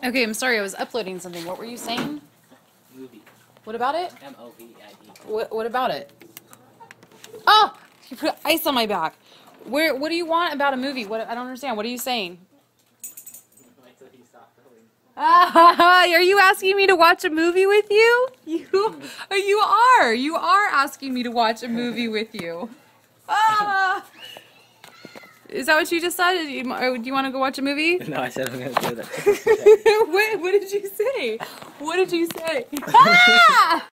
Okay, I'm sorry, I was uploading something. What were you saying? Movie. What about it? M-O-V-I-E. What about it? Oh! You put ice on my back. What do you want about a movie? What, I don't understand. What are you saying? Wait till he stops filming. Are you asking me to watch a movie with you? You are asking me to watch a movie with you. Ah! Is that what you just said? Do you want to go watch a movie? No, I said I'm going to do that. What did you say? What did you say? Ah!